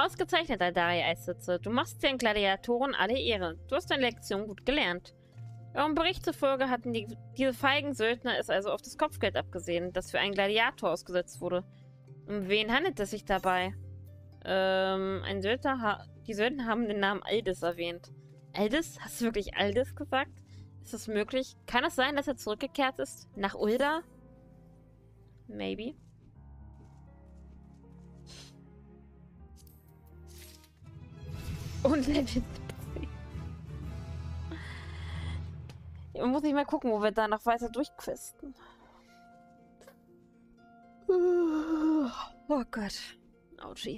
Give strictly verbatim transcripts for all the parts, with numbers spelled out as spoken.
Ausgezeichnet, Aldaria Eissitze. Du machst den Gladiatoren alle Ehre. Du hast deine Lektion gut gelernt. Eurem Bericht zufolge hatten die, diese feigen Söldner es also auf das Kopfgeld abgesehen, das für einen Gladiator ausgesetzt wurde. Um wen handelt es sich dabei? Ähm, ein Söldner ha die Söldner haben den Namen Aldis erwähnt. Aldis? Hast du wirklich Aldis gesagt? Ist das möglich? Kann es sein, dass er zurückgekehrt ist? Nach Ulda? Maybe. Und Level. Ja, muss ich mal gucken, wo wir da noch weiter durchquesten. Oh Gott. Autschi.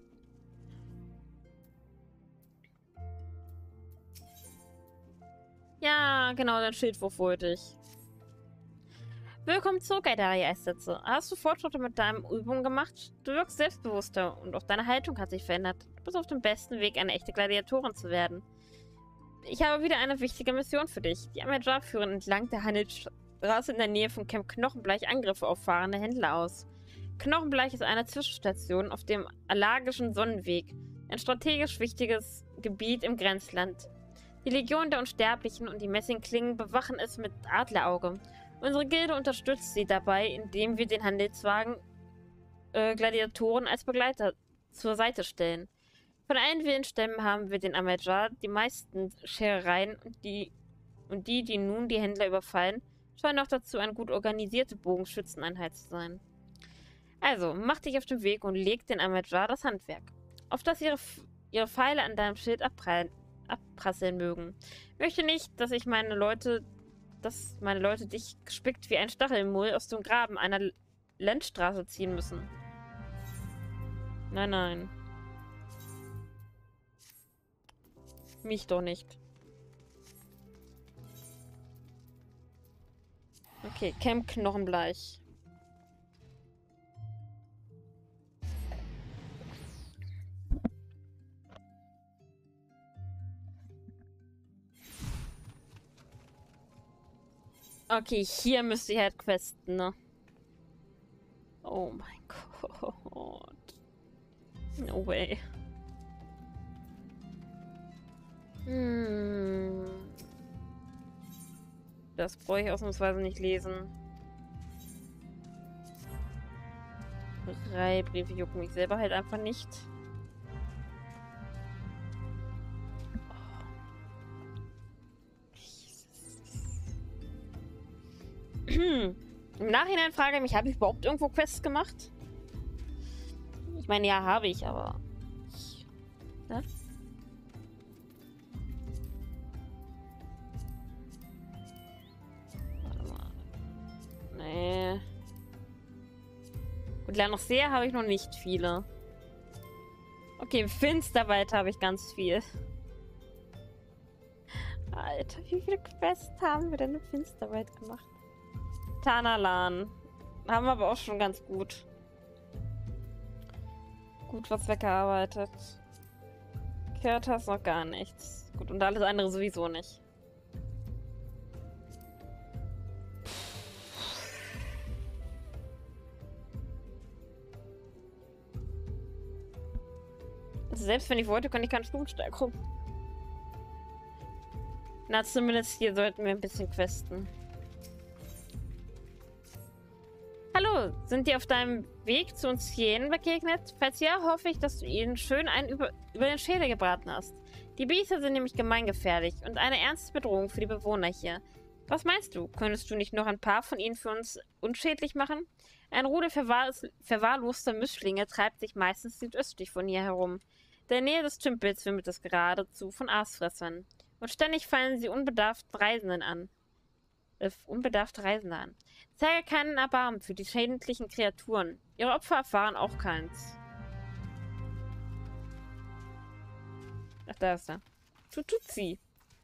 Ja, genau, dein Schildwurf wollte ich. Willkommen zurück, Aldaria Eissitze. Hast du Fortschritte mit deinen Übungen gemacht? Du wirkst selbstbewusster und auch deine Haltung hat sich verändert. Du bist auf dem besten Weg, eine echte Gladiatorin zu werden. Ich habe wieder eine wichtige Mission für dich. Die Amajar führen entlang der Handelsstraße in der Nähe von Camp Knochenbleich Angriffe auf fahrende Händler aus. Knochenbleich ist eine Zwischenstation auf dem Allergischen Sonnenweg, ein strategisch wichtiges Gebiet im Grenzland. Die Legion der Unsterblichen und die Messingklingen bewachen es mit Adlerauge. Unsere Gilde unterstützt sie dabei, indem wir den Handelswagen äh, Gladiatoren als Begleiter zur Seite stellen. Von allen Willenstämmen haben wir den Amajar, die meisten Scherereien und die, und die, die nun die Händler überfallen, scheinen auch dazu, eine gut organisierte Bogenschützeneinheit zu sein. Also, mach dich auf den Weg und leg den Amajar das Handwerk, auf das ihre, ihre Pfeile an deinem Schild abprallen, abprasseln mögen. Ich möchte nicht, dass ich meine Leute, dass meine Leute dich gespickt wie ein Stachelmull aus dem Graben einer Landstraße ziehen müssen. Nein, nein. Mich doch nicht. Okay, Camp Knochenbleich. Okay, hier müsste ich halt questen, ne? Oh mein Gott. No way. Hm. Das brauche ich ausnahmsweise nicht lesen. Drei Briefe jucken mich selber halt einfach nicht. Im Nachhinein frage ich mich, habe ich überhaupt irgendwo Quests gemacht? Ich meine, ja, habe ich, aber... Ich, ne? Warte mal. Nee. Und noch sehr habe ich noch nicht viele. Okay, im Finsterwald habe ich ganz viel. Alter, wie viele Quests haben wir denn im Finsterwald gemacht? Tanalan. Haben wir aber auch schon ganz gut. Gut was weggearbeitet. Kirtas noch gar nichts. Gut, und alles andere sowieso nicht. Also selbst wenn ich wollte, kann ich keine Stufensteigerung. Na, zumindest hier sollten wir ein bisschen questen. Hallo, sind die auf deinem Weg zu uns Hyänen begegnet? Falls ja, hoffe ich, dass du ihnen schön einen über, über den Schädel gebraten hast. Die Biester sind nämlich gemeingefährlich und eine ernste Bedrohung für die Bewohner hier. Was meinst du? Könntest du nicht noch ein paar von ihnen für uns unschädlich machen? Ein Rudel verwahr verwahrloster Mischlinge treibt sich meistens südöstlich von hier herum. In der Nähe des Tümpels wimmelt es geradezu von Aasfressern. Und ständig fallen sie unbedarft Reisenden an. Äh, unbedarfte Reisende an. Zeige keinen Erbarmen für die schädlichen Kreaturen. Ihre Opfer erfahren auch keins. Ach, da ist er. Tututzi.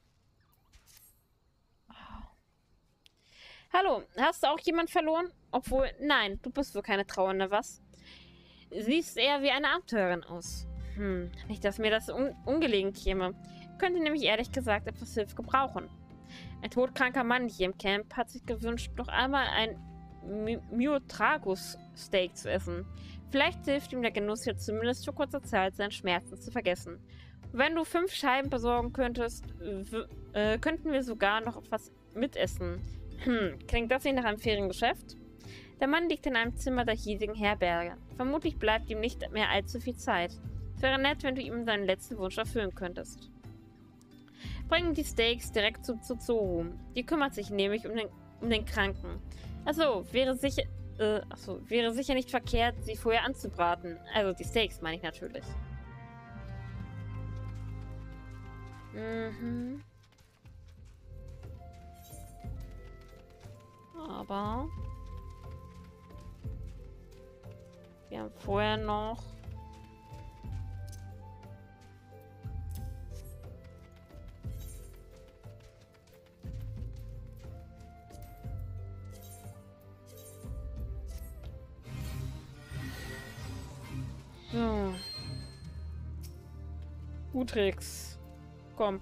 Oh. Hallo, hast du auch jemand verloren? Obwohl, nein, du bist wohl keine Trauernde, was? Siehst eher wie eine Abenteurerin aus. Hm, nicht, dass mir das un ungelegen käme. Könnte nämlich ehrlich gesagt etwas Hilfe gebrauchen. Ein todkranker Mann hier im Camp hat sich gewünscht, noch einmal ein Myotragus-Steak zu essen. Vielleicht hilft ihm der Genuss ja zumindest für kurze Zeit, seinen Schmerzen zu vergessen. Und wenn du fünf Scheiben besorgen könntest, äh, könnten wir sogar noch etwas mitessen. Hm, klingt das nicht nach einem fairen Geschäft? Der Mann liegt in einem Zimmer der hiesigen Herberge. Vermutlich bleibt ihm nicht mehr allzu viel Zeit. Es wäre nett, wenn du ihm seinen letzten Wunsch erfüllen könntest. Bringen die Steaks direkt zu, zu Zoru. Die kümmert sich nämlich um den, um den Kranken. Achso, wäre sicher, äh, achso, wäre sicher nicht verkehrt, sie vorher anzubraten. Also die Steaks meine ich natürlich. Mhm. Aber wir haben vorher noch so. Utrix. Komm.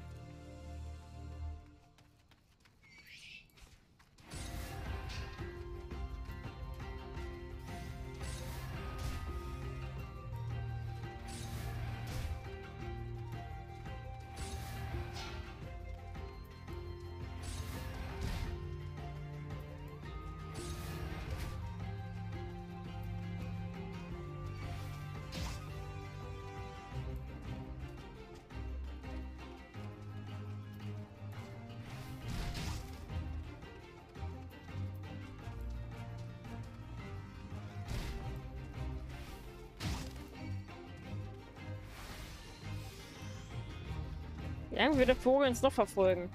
Wie lange wird der Vogel uns noch verfolgen?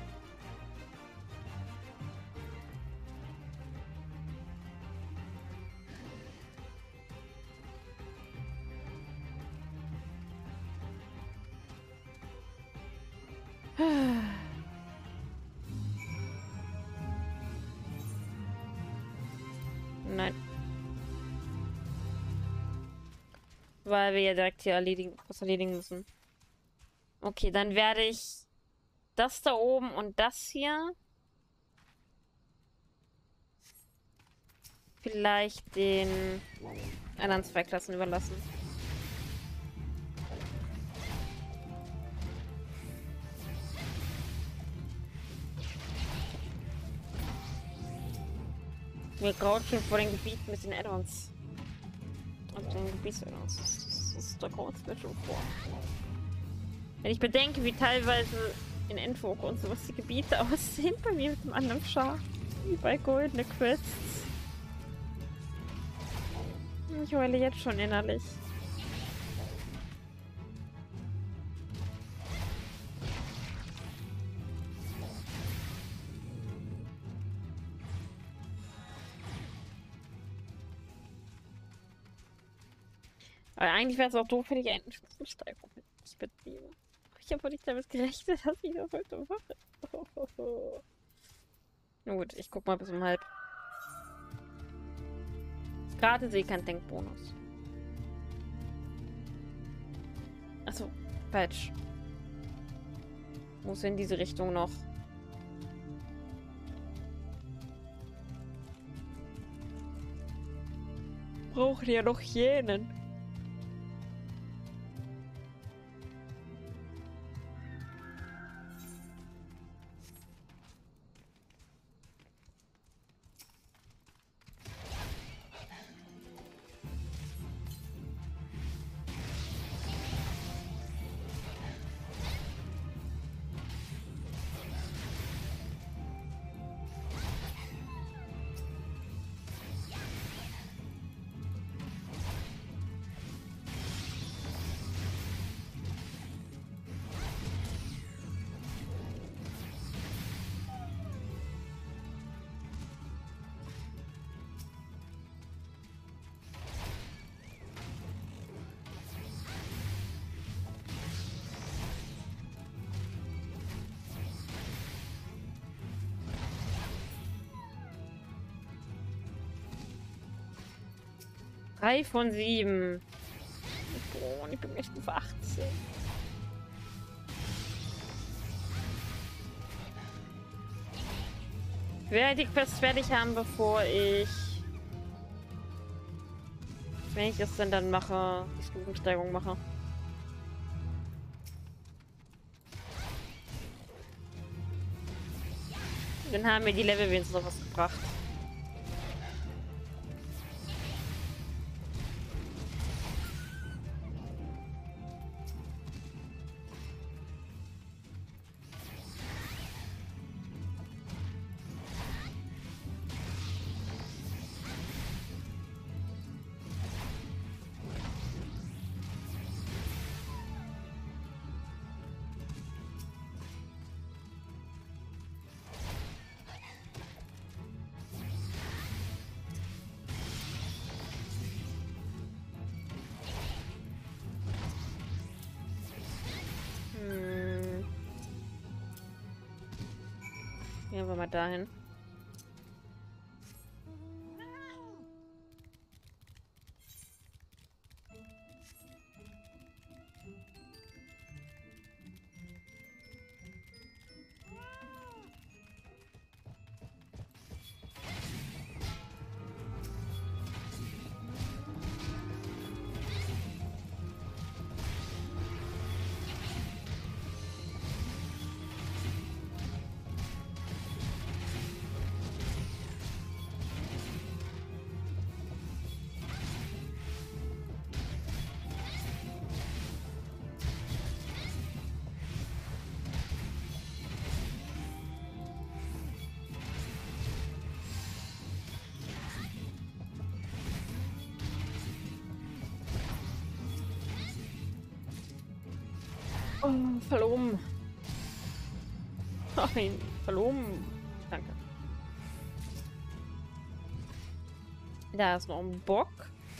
Nein. Weil wir ja direkt hier erledigen, was erledigen müssen. Okay, dann werde ich das da oben und das hier vielleicht den anderen zwei Klassen überlassen. Mir graut schon vor den Gebieten mit den Add-ons. Also den Gebiets-Add-ons. Das, das, das, da graut es mir schon vor. Wenn ich bedenke, wie teilweise in Endwalker und sowas die Gebiete aussehen, bei mir mit dem anderen Schaf. Wie bei Goldene Quests. Ich heule jetzt schon innerlich. Aber eigentlich wäre es auch doof, wenn ich einen Spitzensteigerung mitnehme. Ich habe nicht damit gerechnet, dass ich das heute mache. Na gut, ich guck mal bis um halb. Gerade sehe ich keinen Denkbonus. Achso, falsch. Muss in diese Richtung noch. Brauchen ja noch jenen. Drei von sieben. Oh, und ich bin echt auf achtzehn. Ich werde die Quest fertig haben, bevor ich Wenn ich es denn dann mache, die Stufensteigerung mache. Dann haben mir die Level wenigstens noch was gebracht. Gehen wir mal dahin. Oh, fall um. Nein, fall um. Danke. Da ist noch ein Bock.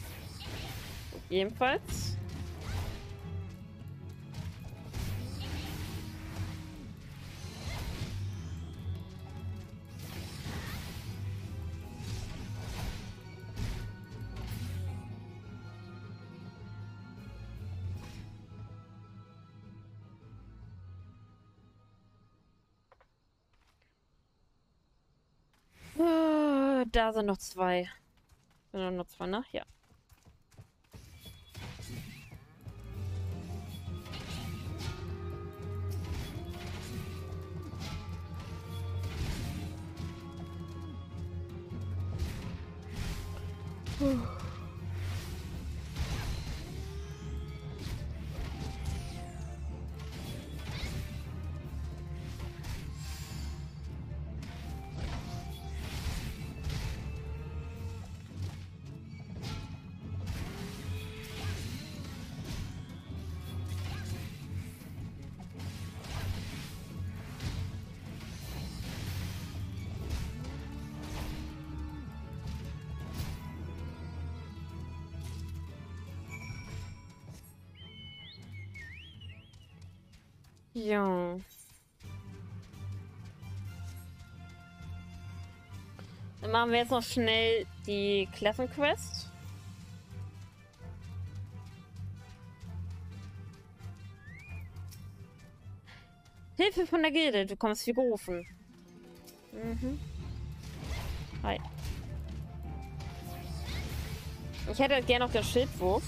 Ebenfalls. Ah, da sind noch zwei. Sind noch zwei, ne? Ja. Puh. Ja. Dann machen wir jetzt noch schnell die Klassenquest. Hilfe von der Gilde, du kommst wie gerufen. Mhm. Hi. Ich hätte gerne noch den Schildwurf.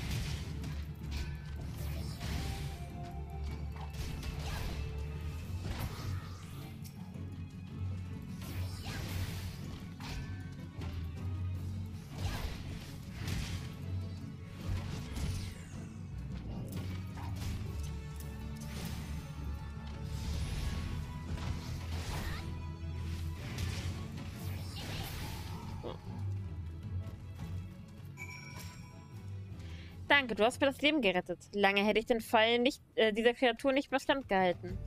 Danke, du hast mir das Leben gerettet. Lange hätte ich den Fall nicht, äh, dieser Kreatur nicht mehr standgehalten.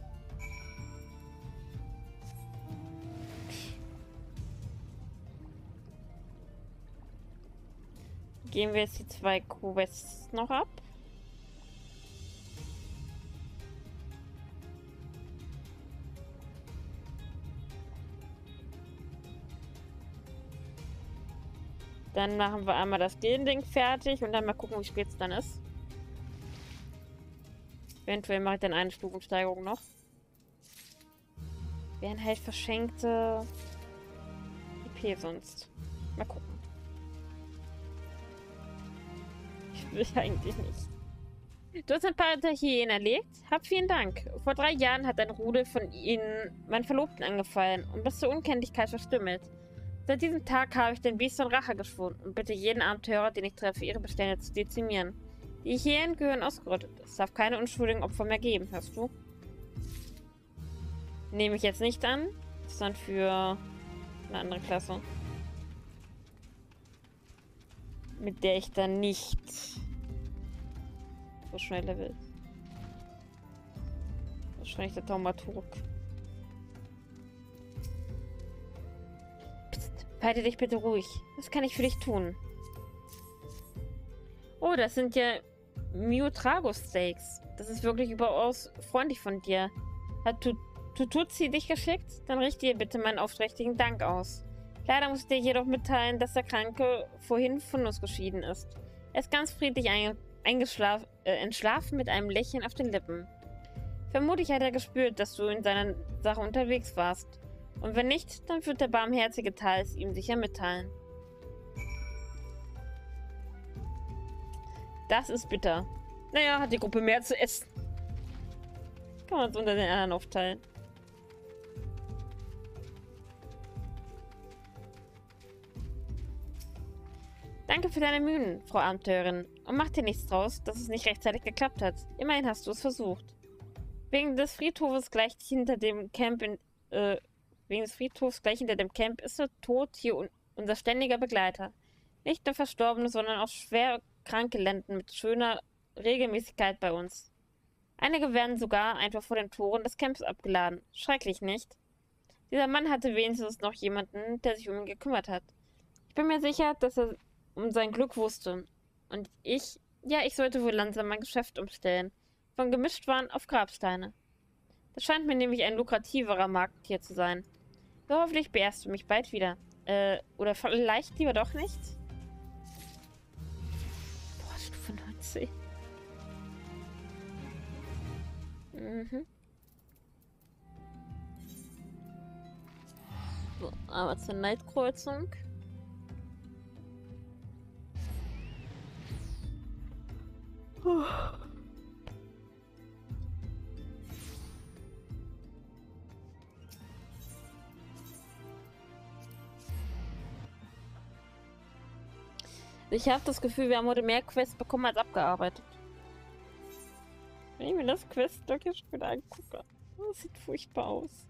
Gehen wir jetzt die zwei Quests noch ab. Dann machen wir einmal das Ding fertig und dann mal gucken, wie spät es dann ist. Eventuell mache ich dann eine Stufensteigerung noch. Wären halt verschenkte I P sonst. Mal gucken. will ich eigentlich nicht. Du hast ein paar der Hyänen erlegt? Hab vielen Dank. Vor drei Jahren hat ein Rudel von ihnen meinen Verlobten angefallen und bis zur Unkenntlichkeit verstümmelt. Seit diesem Tag habe ich den Biest von Rache geschworen und bitte jeden Abenteurer, den ich treffe, ihre Bestände zu dezimieren. Die Hyänen gehören ausgerottet. Es darf keine unschuldigen Opfer mehr geben, hörst du? Nehme ich jetzt nicht an. Das ist dann für eine andere Klasse. Mit der ich dann nicht so schnell level. Wahrscheinlich der Taumaturg. Psst, halte dich bitte ruhig. Was kann ich für dich tun? Oh, das sind ja Miotrago-Steaks. Das ist wirklich überaus freundlich von dir. Hat Tututsi dich geschickt? Dann richte ihr bitte meinen aufrichtigen Dank aus. Leider muss ich dir jedoch mitteilen, dass der Kranke vorhin von uns geschieden ist. Er ist ganz friedlich eingeschlafen, äh, entschlafen mit einem Lächeln auf den Lippen. Vermutlich hat er gespürt, dass du in seiner Sache unterwegs warst. Und wenn nicht, dann wird der barmherzige Teil es ihm sicher mitteilen. Das ist bitter. Naja, hat die Gruppe mehr zu essen. Kann man es unter den anderen aufteilen. Danke für deine Mühen, Frau Abenteurerin. Und mach dir nichts draus, dass es nicht rechtzeitig geklappt hat. Immerhin hast du es versucht. Wegen des Friedhofes gleich hinter dem Camp in, äh, wegen des Friedhofs gleich hinter dem Camp ist der Tod hier un unser ständiger Begleiter. Nicht nur Verstorbene, sondern auch schwer kranke landen mit schöner Regelmäßigkeit bei uns. Einige werden sogar einfach vor den Toren des Camps abgeladen. Schrecklich, nicht? Dieser Mann hatte wenigstens noch jemanden, der sich um ihn gekümmert hat. Ich bin mir sicher, dass er um sein Glück wusste. Und ich, ja, ich sollte wohl langsam mein Geschäft umstellen. Von Gemischtwaren auf Grabsteine. Das scheint mir nämlich ein lukrativerer Markt hier zu sein. So, hoffentlich beehrst du mich bald wieder. Äh, oder vielleicht lieber doch nicht? Boah, Stufe neunzehn. Mhm. So, aber zur Neidkreuzung. Puh. Ich habe das Gefühl, wir haben heute mehr Quests bekommen als abgearbeitet. Wenn ich mir das Quest-Doc hier schon wieder angucke. Das sieht furchtbar aus.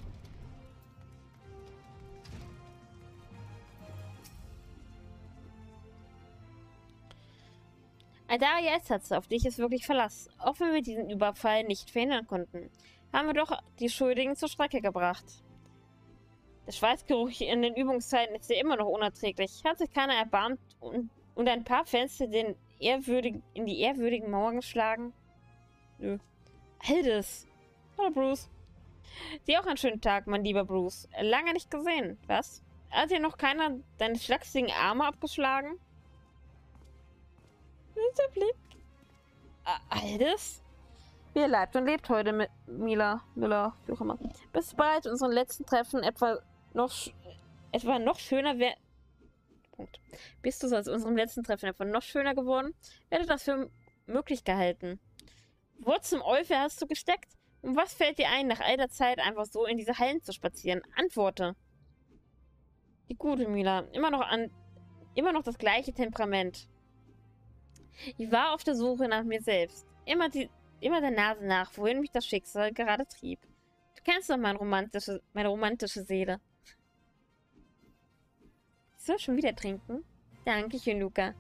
Aldaria Esatz, auf dich ist wirklich Verlass. Auch wenn wir diesen Überfall nicht verhindern konnten, haben wir doch die Schuldigen zur Strecke gebracht. Der Schweißgeruch in den Übungszeiten ist ja immer noch unerträglich. Hat sich keiner erbarmt und, und ein paar Fenster den ehrwürdigen, in die ehrwürdigen Mauern geschlagen? Nö. Altes. Hallo, Bruce. Dir auch einen schönen Tag, mein lieber Bruce. Lange nicht gesehen, was? Hat dir noch keiner deine schlachsigen Arme abgeschlagen? Dieser Blick. Altes? Wie er leibt und lebt heute mit Mila, Miller, wie auch immer. Bist du bereit, unseren letzten Treffen etwa noch, etwa noch schöner wäre. Punkt. Bist du seit unserem letzten Treffen etwa noch schöner geworden? Werde das für möglich gehalten. Wo zum Eufel hast du gesteckt? Und was fällt dir ein, nach all der Zeit einfach so in diese Hallen zu spazieren? Antworte. Die gute Mila. Immer noch an. Immer noch das gleiche Temperament. Ich war auf der Suche nach mir selbst. Immer die. Immer der Nase nach, wohin mich das Schicksal gerade trieb. Du kennst doch mein romantische, meine romantische Seele. Ich soll schon wieder trinken? Dankeschön, Luca.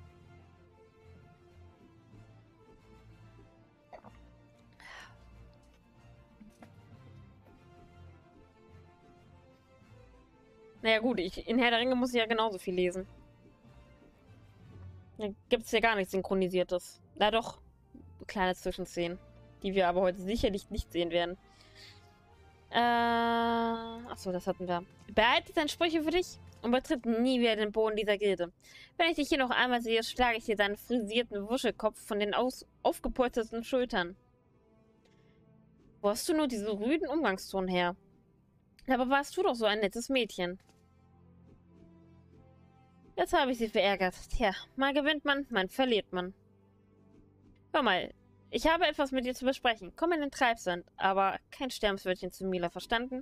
Naja gut, ich, in Herr der Ringe muss ich ja genauso viel lesen. Da gibt es ja gar nichts Synchronisiertes. Na doch, kleine Zwischenszenen, die wir aber heute sicherlich nicht sehen werden. Äh, achso, das hatten wir. Behalte deine Sprüche für dich und betritt nie wieder den Boden dieser Gilde. Wenn ich dich hier noch einmal sehe, schlage ich dir deinen frisierten Wuschelkopf von den aus aufgepolsterten Schultern. Wo hast du nur diese rüden Umgangston her? Aber warst du doch so ein nettes Mädchen. Jetzt habe ich sie verärgert. Tja, mal gewinnt man, mal verliert man. Hör mal, ich habe etwas mit dir zu besprechen. Komm in den Treibsand, aber kein Sterbenswörtchen zu Mila, verstanden?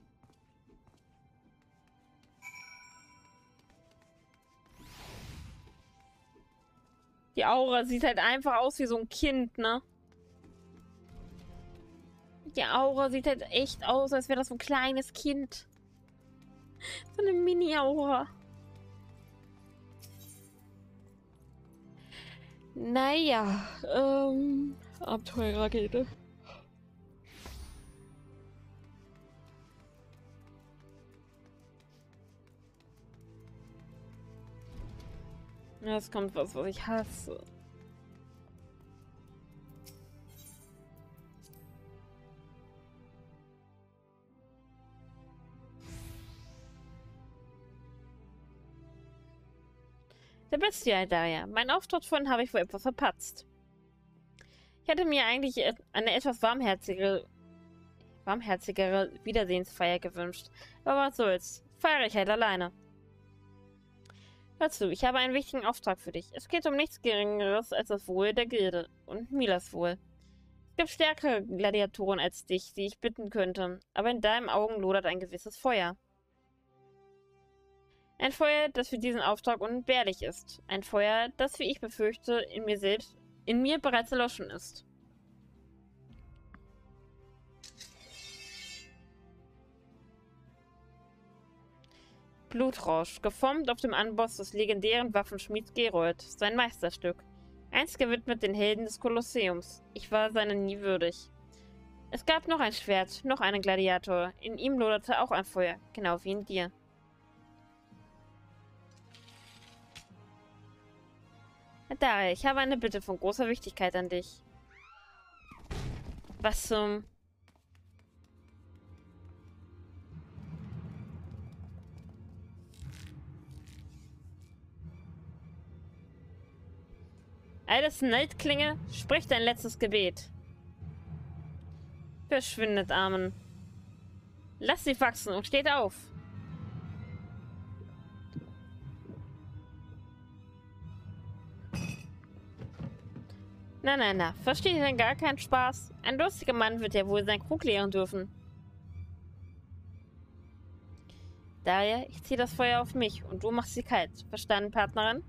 Die Aura sieht halt einfach aus wie so ein Kind, ne? Die Aura sieht halt echt aus, als wäre das so ein kleines Kind. So eine Mini-Aura. Naja, ähm, Abenteuerrakete. Jetzt kommt was, was ich hasse. Der Bestie, Daria. Mein Auftritt vorhin habe ich wohl etwas verpatzt. Ich hätte mir eigentlich eine etwas warmherzigere, warmherzigere Wiedersehensfeier gewünscht. Aber was soll's. Feiere ich halt alleine. Hör zu, ich habe einen wichtigen Auftrag für dich. Es geht um nichts Geringeres als das Wohl der Gilde und Milas Wohl. Es gibt stärkere Gladiatoren als dich, die ich bitten könnte, aber in deinen Augen lodert ein gewisses Feuer. Ein Feuer, das für diesen Auftrag unentbehrlich ist. Ein Feuer, das, wie ich befürchte, in mir selbst, in mir bereits erloschen ist. Blutrausch, geformt auf dem Amboss des legendären Waffenschmieds Gerold, sein Meisterstück. Einst gewidmet den Helden des Kolosseums. Ich war seiner nie würdig. Es gab noch ein Schwert, noch einen Gladiator. In ihm loderte auch ein Feuer, genau wie in dir. Daria, ich habe eine Bitte von großer Wichtigkeit an dich. Was zum... Alice Nightclinge, sprich dein letztes Gebet. Verschwindet, Armen. Lasst sie wachsen und steht auf. Na, na, na. Versteht ihr denn gar keinen Spaß? Ein lustiger Mann wird ja wohl seinen Krug leeren dürfen. Daria, ich ziehe das Feuer auf mich und du machst sie kalt. Verstanden, Partnerin?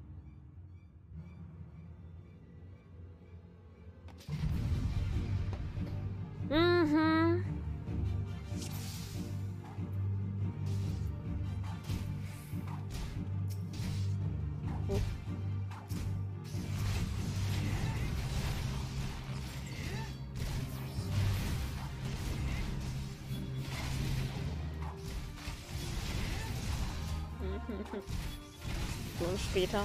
Mhm. Oh. So, und später.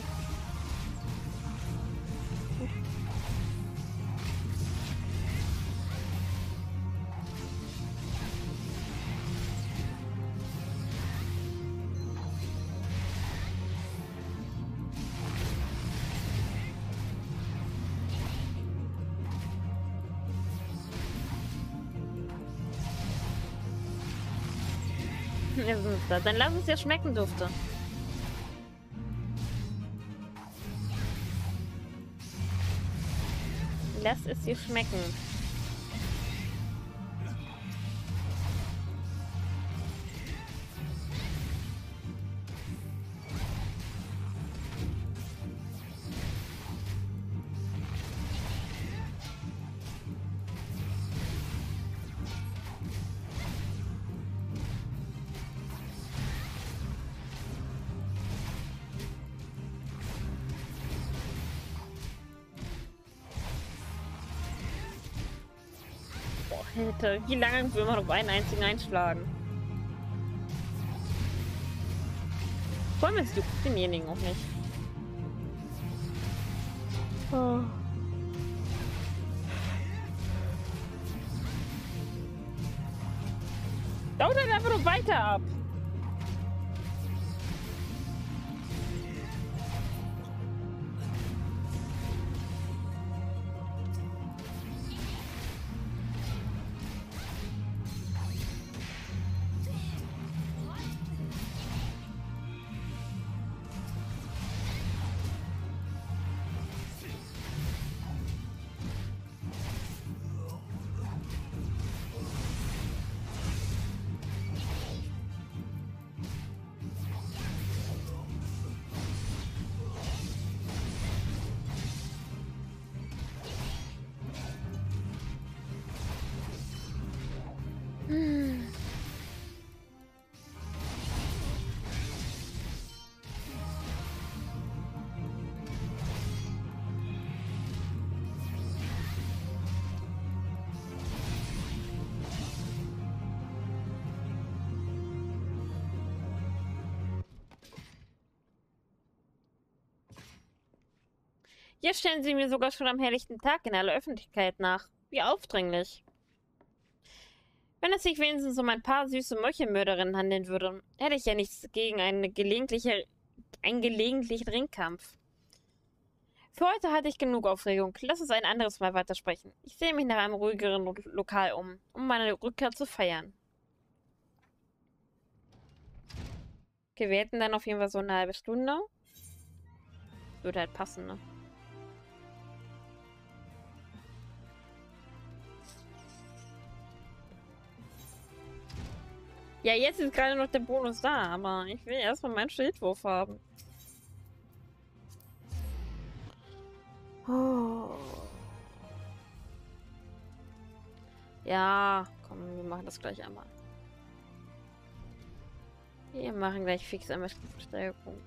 Ja, sind da. Dann lass es dir schmecken, Dufte. Lass es dir schmecken. Alter, wie lange will man auf einen einzigen einschlagen? Vor allem du denjenigen auch nicht. Oh. Dauert halt einfach nur weiter ab. Hier stellen sie mir sogar schon am helllichten Tag in aller Öffentlichkeit nach. Wie aufdringlich. Wenn es sich wenigstens um ein paar süße Meuchelmörderinnen handeln würde, hätte ich ja nichts gegen eine gelegentliche, einen gelegentlichen Ringkampf. Für heute hatte ich genug Aufregung. Lass uns ein anderes Mal weitersprechen. Ich sehe mich nach einem ruhigeren Lo Lokal um, um meine Rückkehr zu feiern. Okay, wir hätten dann auf jeden Fall so eine halbe Stunde. Würde halt passen, ne? Ja, jetzt ist gerade noch der Bonus da, aber ich will erstmal meinen Schildwurf haben. Oh. Ja, komm, wir machen das gleich einmal. Wir machen gleich fix einmal Stufensteigerung.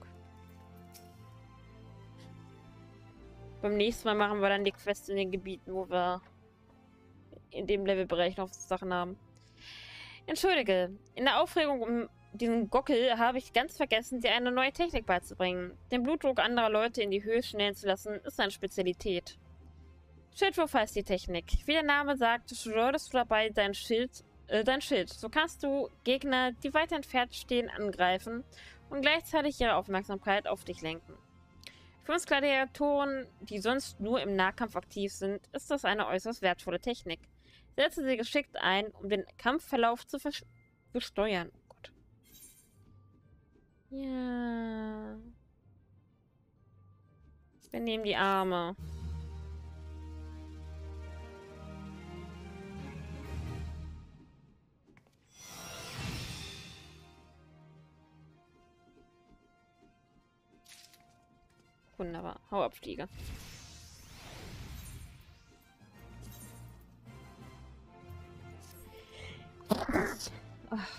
Beim nächsten Mal machen wir dann die Quests in den Gebieten, wo wir in dem Levelbereich noch Sachen haben. Entschuldige, in der Aufregung um diesen Gockel habe ich ganz vergessen, dir eine neue Technik beizubringen. Den Blutdruck anderer Leute in die Höhe schnellen zu lassen, ist seine Spezialität. Schildwurf heißt die Technik. Wie der Name sagt, schleudert du dabei dein Schild, äh, dein Schild. So kannst du Gegner, die weiter entfernt stehen, angreifen und gleichzeitig ihre Aufmerksamkeit auf dich lenken. Für uns Gladiatoren, die sonst nur im Nahkampf aktiv sind, ist das eine äußerst wertvolle Technik. Setze sie geschickt ein, um den Kampfverlauf zu, zu steuern. Oh Gott. Ja. Wir nehmen die Arme. Wunderbar. Hau ab, Fliege. Ach.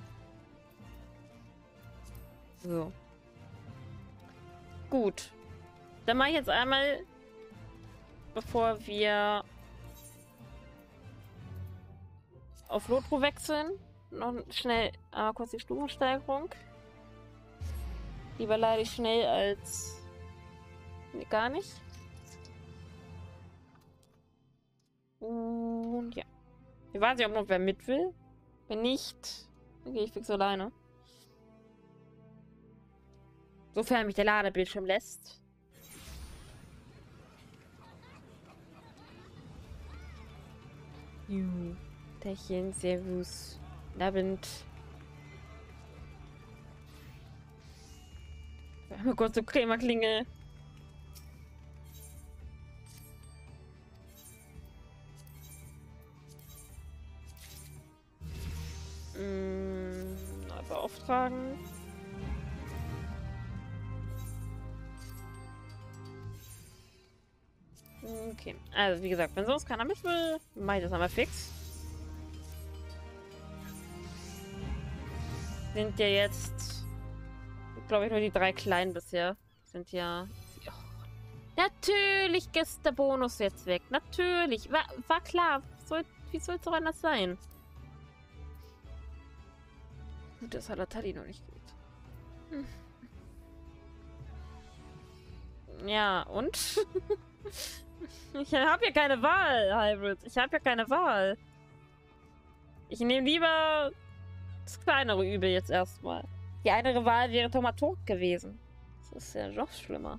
So. Gut. Dann mache ich jetzt einmal, bevor wir auf Lotro wechseln, noch schnell einmal kurz die Stufensteigerung. Lieber leider schnell als nee, gar nicht. Und ja. Ich weiß nicht, ob noch wer mit will. Wenn nicht, dann gehe ich fix alleine. Sofern mich der Ladebildschirm lässt. Juhu. Tachchen, Servus. Abend. Oh Gott, so Krämerklingel. Hm, neu beauftragen. Okay, also wie gesagt, wenn sonst keiner mit will, mach ich das einmal fix. Sind ja jetzt, glaube ich, nur die drei kleinen bisher. Sind ja... Oh. Natürlich ist der Bonus jetzt weg. Natürlich. War, war klar. Soll, wie soll es auch anders sein? Gut, dass Halatali noch nicht geht. Hm. Ja, und? Ich habe ja keine Wahl, Hybrid. Ich habe ja keine Wahl. Ich nehme lieber das kleinere Übel jetzt erstmal. Die andere Wahl wäre Tomatok gewesen. Das ist ja noch schlimmer.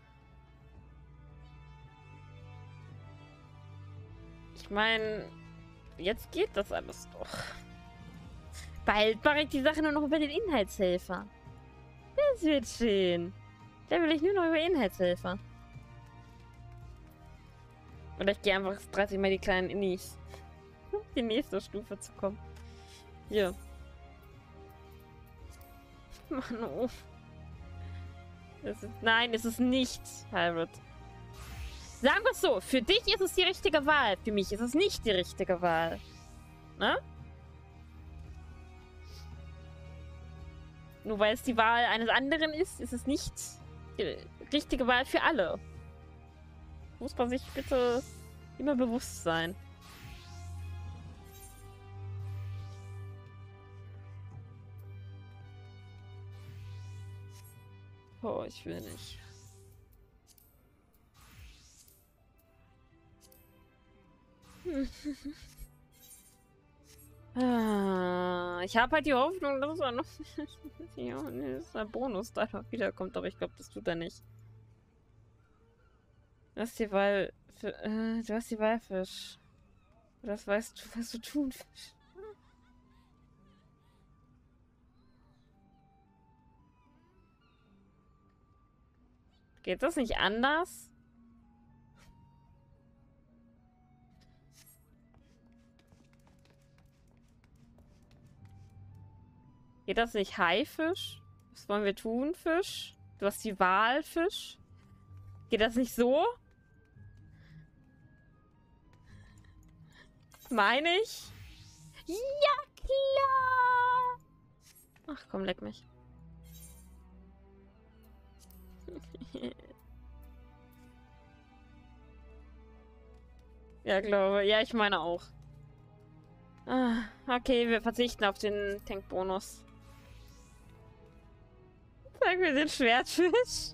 Ich meine, jetzt geht das alles doch. Bald mache ich die Sache nur noch über den Inhaltshelfer. Das wird schön. Da will ich nur noch über Inhaltshelfer. Oder ich gehe einfach dreißig Mal die kleinen Innis. Um die nächste Stufe zu kommen. Hier. Mann, oh. Es ist, nein, es ist nicht, Hybrid. Sagen wir es so, für dich ist es die richtige Wahl. Für mich ist es nicht die richtige Wahl. Ne? Nur weil es die Wahl eines anderen ist, ist es nicht die richtige Wahl für alle. Muss man sich bitte immer bewusst sein. Oh, ich will nicht. Ah, ich habe halt die Hoffnung, dass er noch ja, nee, dass der Bonus da noch wiederkommt, aber ich glaube, das tut er nicht. Du hast die Wahl für, äh, du hast die Walfisch. Das weißt du, was du tun, Fisch. Geht das nicht anders? Geht das nicht Haifisch? Was wollen wir tun, Fisch? Du hast die Wahl, Fisch. Geht das nicht so? Meine ich? Ja, klar! Ach komm, leck mich. Ja, glaube. Ja, ich meine auch. Ah, okay, wir verzichten auf den Tankbonus. Sag mir den Schwertfisch.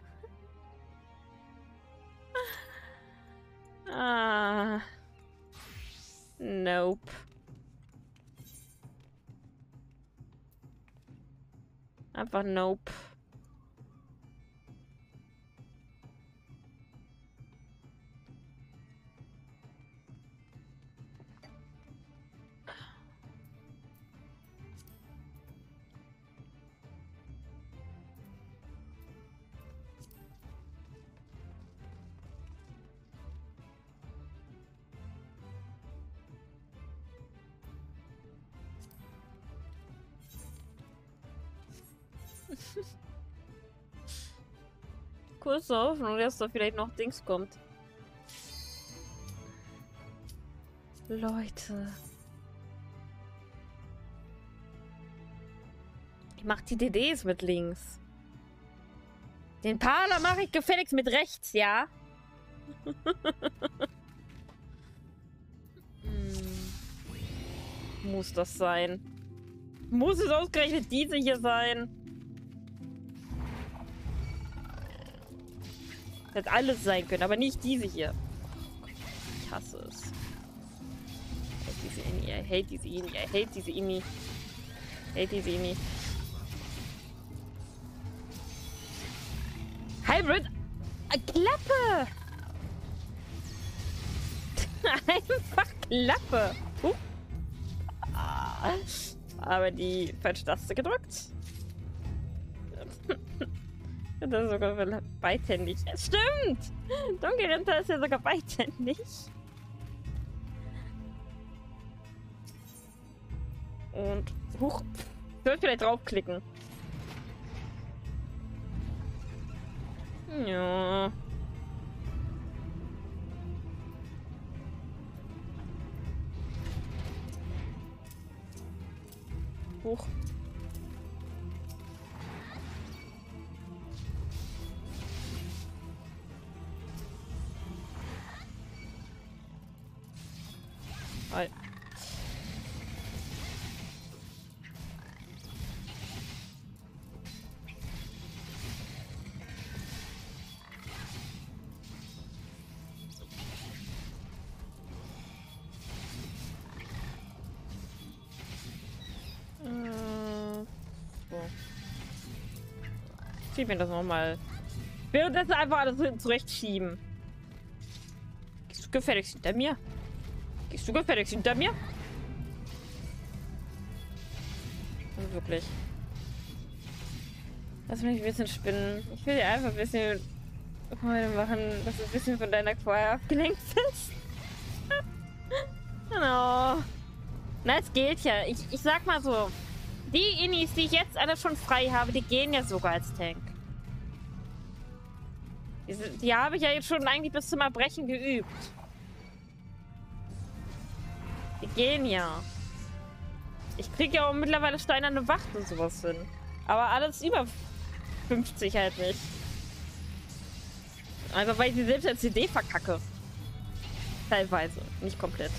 Ah. Nope. Einfach nope. Kurze Hoffnung, dass da vielleicht noch Dings kommt. Leute. Ich mach die D Ds mit links. Den Parler mache ich gefälligst mit rechts, ja? hm. Muss das sein? Muss es ausgerechnet diese hier sein? Das hätte alles sein können, aber nicht diese hier. Ich hasse es. Ich hate diese Ini, I hate diese Ini, I hate diese Ini. I hate diese Ini. Hybrid! Klappe! Einfach Klappe! Uh. Ah. Aber die falsche Taste gedrückt. Das ist sogar beidhändig. Es stimmt! Donkey Ritter ist ja sogar beidhändig. Und huch. Ich soll vielleicht draufklicken. Ja. Huch. Hi. Schieb mir das nochmal. Ich will das einfach alles zurechtschieben. Gehst du gefälligst hinter mir? Gehst du gefälligst hinter mir? Und wirklich. Lass mich ein bisschen spinnen. Ich will dir einfach ein bisschen heute machen, dass du ein bisschen von deiner Qual abgelenkt bist. Genau. Na, es geht ja. Ich, ich sag mal so. Die Inis, die ich jetzt alle schon frei habe, die gehen ja sogar als Tank. Die, die habe ich ja jetzt schon eigentlich bis zum Erbrechen geübt. Die gehen ja. Ich kriege ja auch mittlerweile steinerne Wacht und sowas hin. Aber alles über fünfzig halt nicht. Einfach weil ich sie selbst als C D verkacke. Teilweise. Nicht komplett.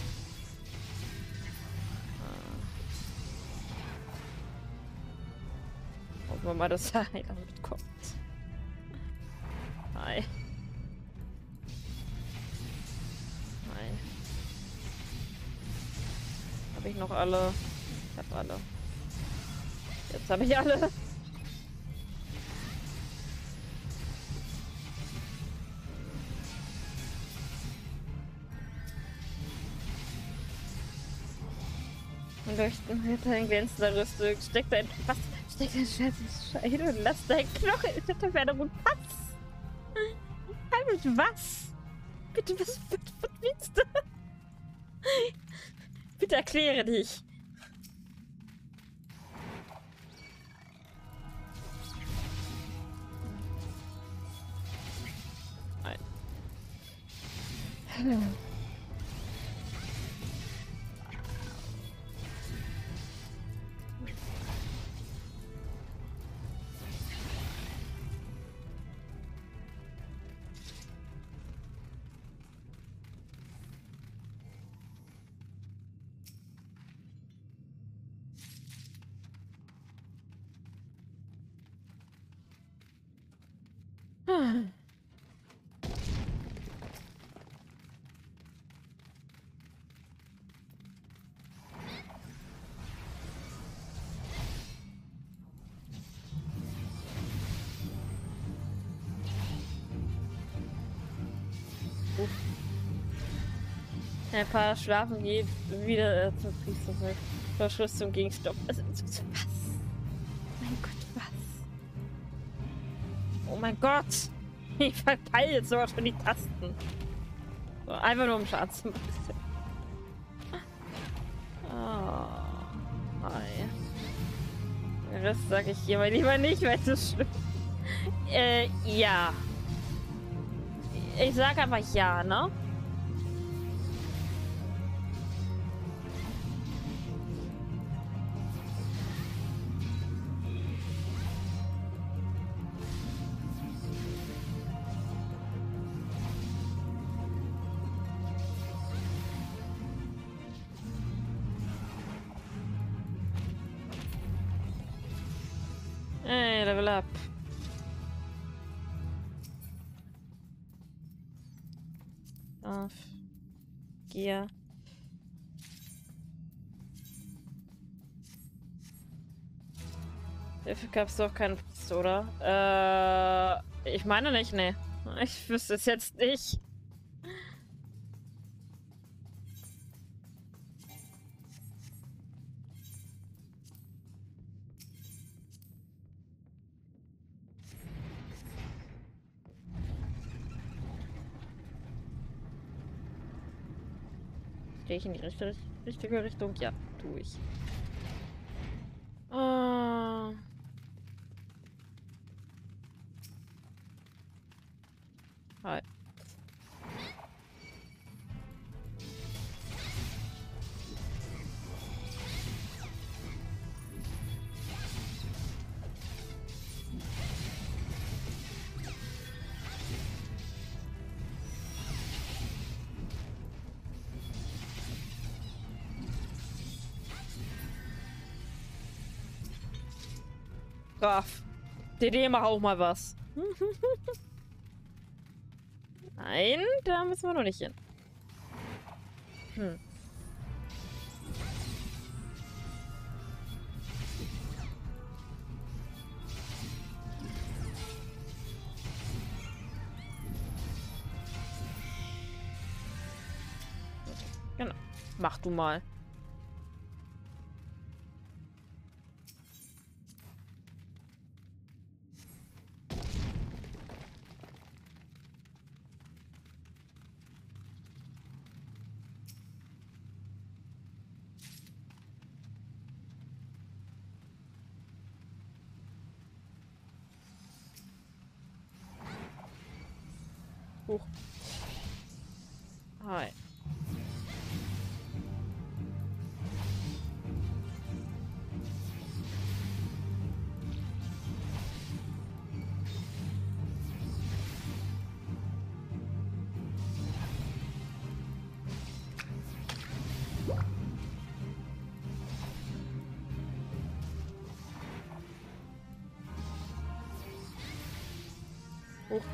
Hoffen wir mal, dass da einer mitkommt. Hi. Hi. Habe ich noch alle? Ich habe alle. Jetzt habe ich alle. Und leuchten mit dein glänzender Rüstung. Steck dein. Was? Steck dein Schwert ins Scheide und lass dein Knochen in der Taverne und Pass. Halt, was? Bitte, was, was, was willst du? Bitte erkläre dich. Nein. Ein paar schlafen geht wieder äh, zur Priester. Verschriftung gegen Stopp. Also, was? Mein Gott, was? Oh mein Gott! Ich verpeile jetzt sogar schon die Tasten. So, einfach nur um Schaden zu machen. Oh. Hi. Das sage ich hier mal lieber nicht, weil es so schlimm ist. Äh, ja. Ich sage aber ja, ne? Hey, Level up. Auf. Gier. Dafür gab es doch keinen Priester, oder? Äh, ich meine nicht, ne. Ich wüsste es jetzt nicht. Gehe ich in die richtige, richtige Richtung? Ja, tue ich. Uh. Hi. Brav. D D, mach auch mal was. Nein, da müssen wir noch nicht hin. Hm. Genau. Mach du mal. Huch. Hi. Huch.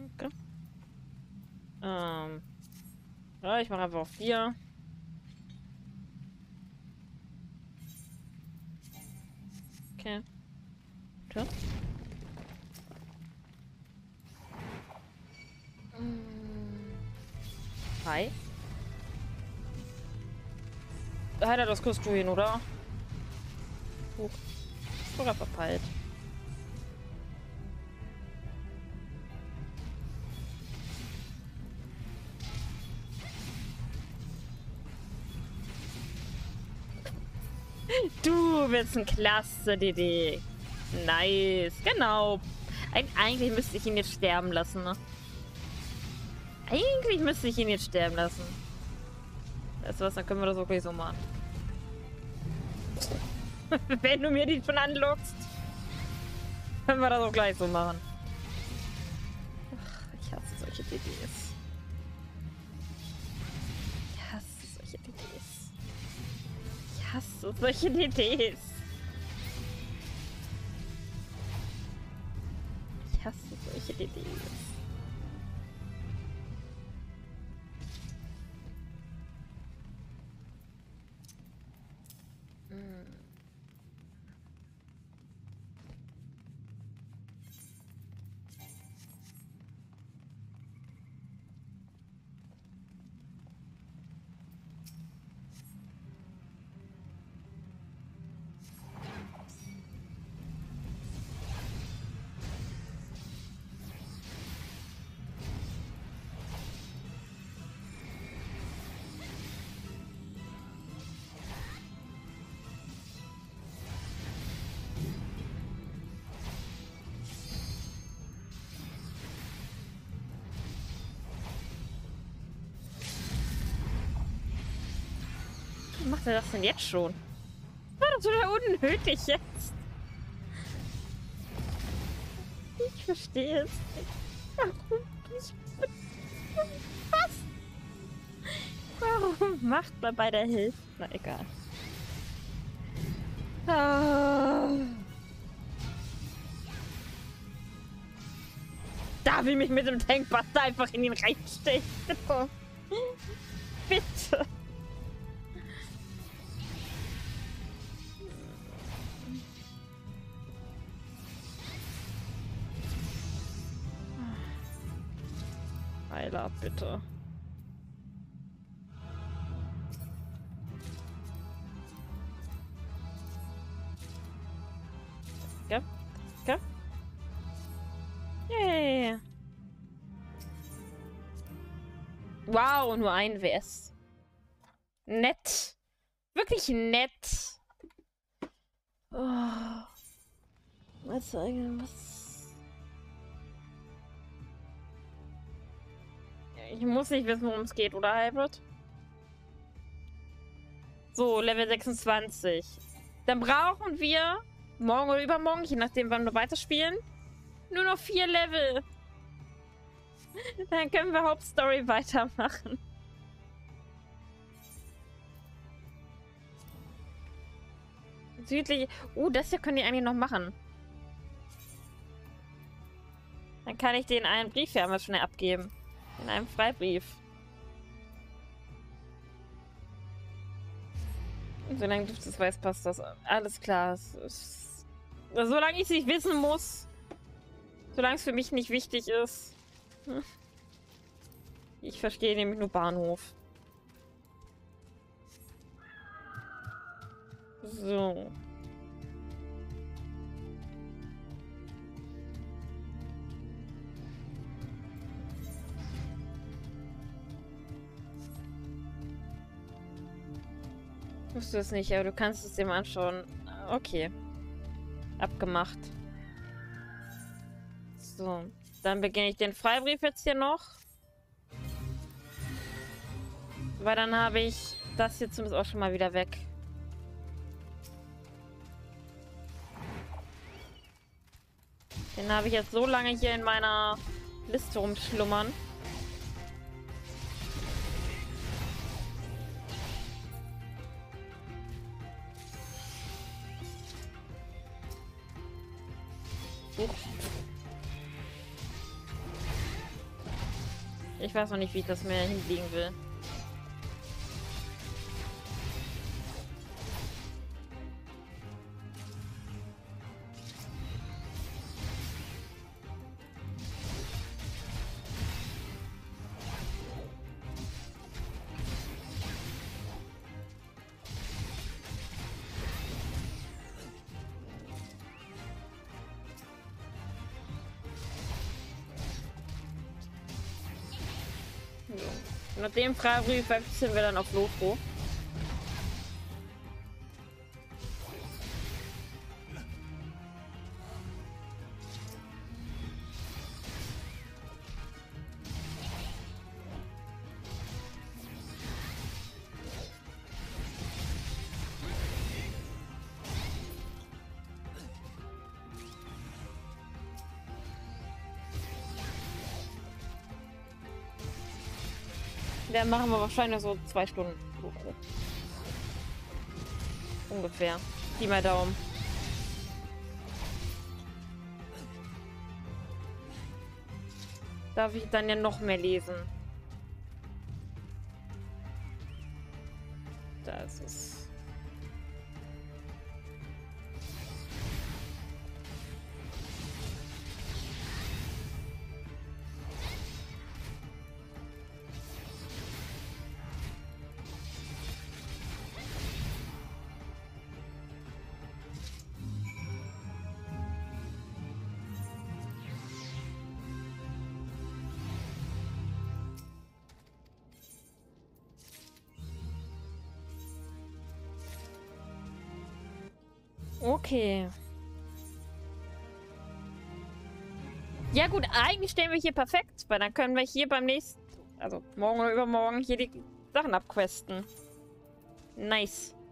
Okay. Ähm. Ja, ich mache einfach auf vier. Okay. Tja. Hi. Da hat er das Kostüm, oder? Huch. Sogar verpeilt. Du bist ein klasse D D. Nice. Genau. Eig eigentlich müsste ich ihn jetzt sterben lassen, ne? Eigentlich müsste ich ihn jetzt sterben lassen. Weißt du was, dann können wir das wirklich so machen. Wenn du mir die schon anlockst, können wir das auch gleich so machen. Ach, ich hasse solche D Ds. Ich hasse solche D Ds. Ich hasse solche D Ds. Ich hasse solche D Ds. Wie macht er das denn jetzt schon? Das war doch total unnötig jetzt. Ich verstehe es nicht. Warum? Ich, was? Warum macht man bei der Hilfe? Na egal. Ah. Darf ich mich mit dem Tankbuster einfach in ihn reinstechen? Bitte. Bitte. Heiler, bitte. Okay. Okay. Yay. Wow, nur ein W S. Nett. Wirklich nett. Oh. Mal zeigen, was... Ich muss nicht wissen, worum es geht, oder, Hybrid? So, Level sechsundzwanzig. Dann brauchen wir morgen oder übermorgen, je nachdem, wann wir weiterspielen, nur noch vier Level. Dann können wir Hauptstory weitermachen. Südlich. Uh, das hier können die eigentlich noch machen. Dann kann ich den einen Brief ja mal schnell abgeben. In einem Freibrief. Und solange du das weißt, passt das. Alles klar. Es ist, solange ich es nicht wissen muss. Solange es für mich nicht wichtig ist. Ich verstehe nämlich nur Bahnhof. So. Musst du es nicht, aber du kannst es dir mal anschauen. Okay. Abgemacht. So. Dann beginne ich den Freibrief jetzt hier noch. Weil dann habe ich das hier zumindest auch schon mal wieder weg. Den habe ich jetzt so lange hier in meiner Liste rumschlummern. Ich weiß noch nicht, wie ich das mehr hinlegen will. Nach dem Fragebrief wechseln wir dann auf Lofro. Der machen wir wahrscheinlich so zwei Stunden. Ungefähr. Pi mal Daumen. Darf ich dann ja noch mehr lesen? Da ist es. Okay. Ja gut, eigentlich stellen wir hier perfekt, weil dann können wir hier beim nächsten, also morgen oder übermorgen, hier die Sachen abquesten. Nice.